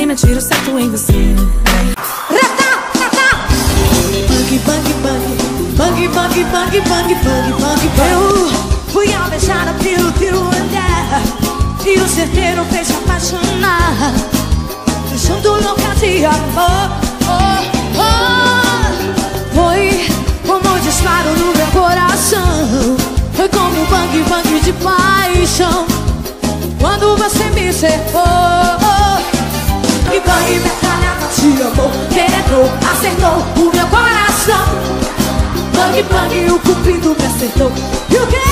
menina, tiro certo em você. Bang, bang, bang, bang, bang, bang, bang, bang, bang. Eu fui alvejada pelo teu olhar e o certeiro fez se apaixonar. Junto louca de amor, oh, oh. Foi como um disparo no meu coração. Foi como um bang, bang de paixão quando você me cercou. E bang, metralhada de amor penetrou, acertou o meu coração. Bang, bang, o cupido me acertou. E o quê?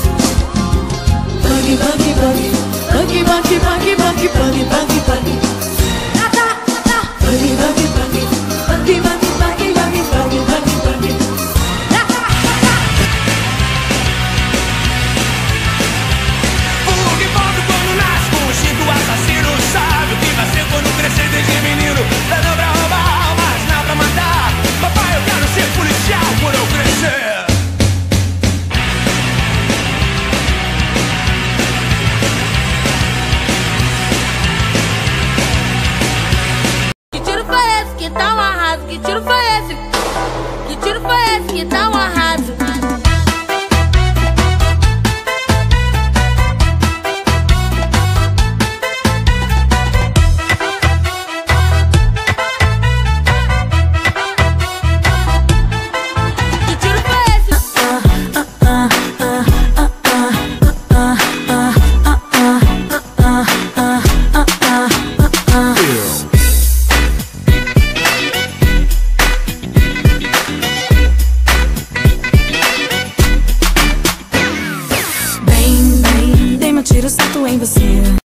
Bang, bang, bang, bang, bang, bang, bang, bang, bang, bang. Nada, nada. Bang, bang, bang, bang, bang, bang, bang, bang, bang, bang. Nada, nada. O que volta quando nasce com o instinto assassino, sabe o que vai ser quando crescer desde menino. Ladrão pra roubar, mas não pra matar. Papai, eu quero ser policial quando eu crescer. Que tiro foi esse que tá um arraso? Que tiro foi esse? Que tiro foi esse que tá um arraso?